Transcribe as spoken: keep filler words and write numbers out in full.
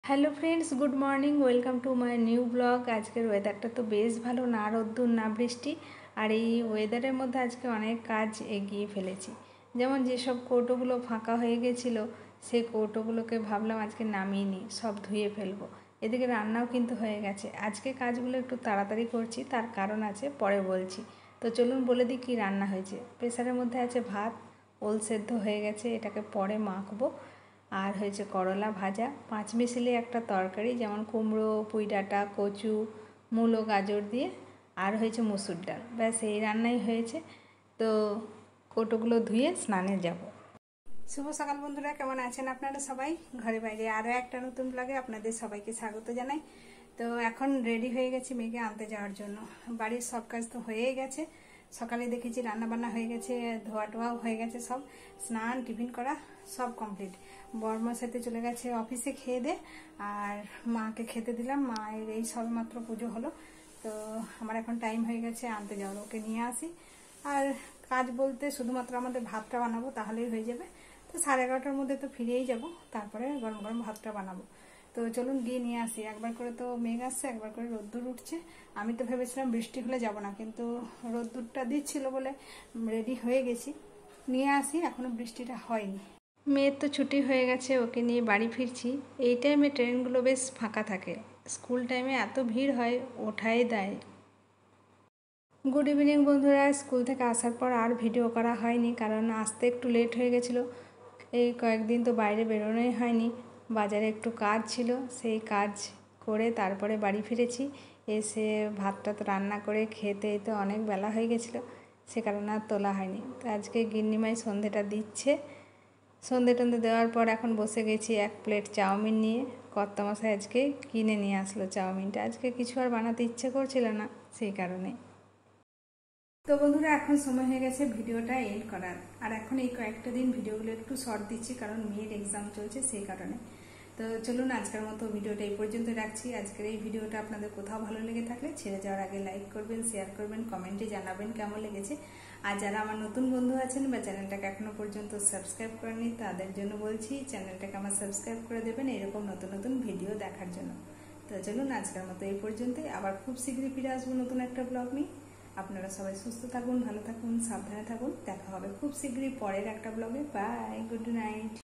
Hello friends, good morning. Welcome to my new blog. আজকের ওয়েদারটা তো বেশ ভালো, না রোদ্দুর না বৃষ্টি। আর এই ওয়েদারের মধ্যে আজকে অনেক কাজ এগিয়ে ফেলেছি। যেমন যেসব কৌটোগুলো ফাঁকা হয়ে গেছিলো, সেই কৌটোগুলোকে ভাবলাম আজকে নামিয়ে নিই, সব ধুয়ে ফেলবো। এদিকে রান্নাও কিন্তু হয়ে গেছে। আজকে কাজগুলো একটু তাড়াতাড়ি করছি, তার কারণ আছে, পরে বলছি। তো চলুন বলে দিই কী রান্না হয়েছে। প্রেসারের মধ্যে আছে ভাত, ওল সেদ্ধ হয়ে গেছে, এটাকে পরে মাখবো। আর হয়েছে করলা ভাজা, পাঁচ মিশালি একটা তরকারি, যেমন কুমড়ো, পুঁই ডাঁটা, কচু, মূলো, গাজর দিয়ে। আর হয়েছে মসুর ডাল। ব্যাস এই রান্নাই হয়েছে। তো কৌটোগুলো ধুয়ে স্নানে যাব। শুভ সকাল বন্ধুরা, কেমন আছেন আপনারা সবাই? ঘরে বাইরে আরও একটা নতুন ব্লগে আপনাদের সবাইকে স্বাগত জানাই। তো এখন রেডি হয়ে গেছি মেয়েকে আনতে যাওয়ার জন্য। বাড়ির সব কাজ তো হয়েই গেছে। সকালে দেখেছি রান্না বান্না হয়ে গেছে, ধোয়া টোয়াও হয়ে গেছে, সব স্নান টিফিন করা সব কমপ্লিট। বর্মার সাথে চলে গেছে অফিসে খেয়ে দে, আর মাকে খেতে দিলাম। মায়ের এই সবে মাত্র পুজো হলো। তো আমার এখন টাইম হয়ে গেছে আনতে যাওয়ার, ওকে নিয়ে আসি। আর কাজ বলতে শুধুমাত্র আমাদের ভাতটা বানাবো, তাহলেই হয়ে যাবে। তো সাড়ে এগারোটার মধ্যে তো ফিরেই যাব, তারপরে গরম গরম ভাতটা বানাবো। তো চলুন গিয়ে নিয়ে আসি। একবার করে তো মেঘ আসছে, একবার করে রোদ্দুর উঠছে। আমি তো ভেবেছিলাম বৃষ্টি হলে যাব না, কিন্তু রোদ্দুরটা দিচ্ছিল বলে রেডি হয়ে গেছি। নিয়ে আসি, এখনো বৃষ্টিটা হয়নি। মেয়ের তো ছুটি হয়ে গেছে, ওকে নিয়ে বাড়ি ফিরছি। এই টাইমে ট্রেনগুলো বেশ ফাঁকা থাকে। স্কুল টাইমে এত ভিড় হয়, ওঠাই দেয়। গুড ইভিনিং বন্ধুরা। স্কুল থেকে আসার পর আর ভিডিও করা হয়নি, কারণ আসতে একটু লেট হয়ে গেছিলো। এই কয়েকদিন তো বাইরে বেরোনোই হয়নি। বাজারে একটু কাজ ছিল, সেই কাজ করে তারপরে বাড়ি ফিরেছি। এসে ভাতটা তো রান্না করে খেতে তো অনেক বেলা হয়ে গেছিলো, সে কারণে আর তোলা হয়নি। তো আজকে গিন্নিমাই সন্ধেটা দিচ্ছে। সন্ধে টন্ধে দেওয়ার পর এখন বসে গেছি এক প্লেট চাউমিন নিয়ে। কর্তামশাই আজকে কিনে নিয়ে আসলো চাউমিনটা। আজকে কিছু আর বানাতে ইচ্ছে করছিল না, সেই কারণে। তো বন্ধুরা, এখন সময় হয়ে গেছে ভিডিওটা এন্ড করার। আর এখন এই কয়েকটা দিন ভিডিওগুলো একটু শর্ট দিচ্ছি, কারণ মেয়ের এক্সাম চলছে, সেই কারণে। তো চলুন আজকের মতো ভিডিওটা এই পর্যন্ত রাখছি। আজকের এই ভিডিওটা আপনাদের কোথাও ভালো লেগে থাকলে ছেড়ে যাওয়ার আগে লাইক করবেন, শেয়ার করবেন, কমেন্টে জানাবেন কেমন লেগেছে। আর যারা আমার নতুন বন্ধু আছেন বা চ্যানেলটাকে এখনো পর্যন্ত সাবস্ক্রাইব করেননি, তাদের জন্য বলছি চ্যানেলটাকে আমার সাবস্ক্রাইব করে দেবেন এরকম নতুন নতুন ভিডিও দেখার জন্য। তো চলুন আজকের মতো এই পর্যন্তই। আবার খুব শীঘ্রই ফিরে আসবো নতুন একটা ব্লগ নিয়ে। আপনারা সবাই সুস্থ থাকুন, ভালো থাকুন, সাবধানে থাকুন। দেখা হবে খুব শীঘ্রই পরের একটা ব্লগে। Bye, good night.